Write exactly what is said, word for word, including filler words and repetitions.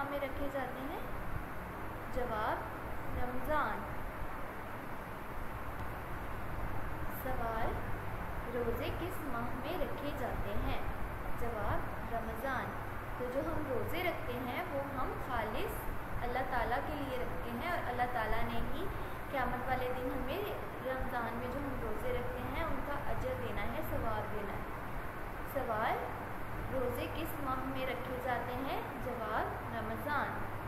माह में रखे जाते हैं? जवाब रमज़ान। सवाल, रोज़े किस माह में रखे जाते हैं? जवाब रमज़ान। तो जो हम रोज़े रखते हैं वो हम खालिस अल्लाह ताला के लिए रखते हैं और अल्लाह ताला ने ही क़यामत वाले दिन हमें रमज़ान में जो हम रोज़े रखते हैं उनका अजर देना है, सवाब देना है। सवाल, रोज़े किस माह में रखे जाते हैं? जवाब रमज़ान।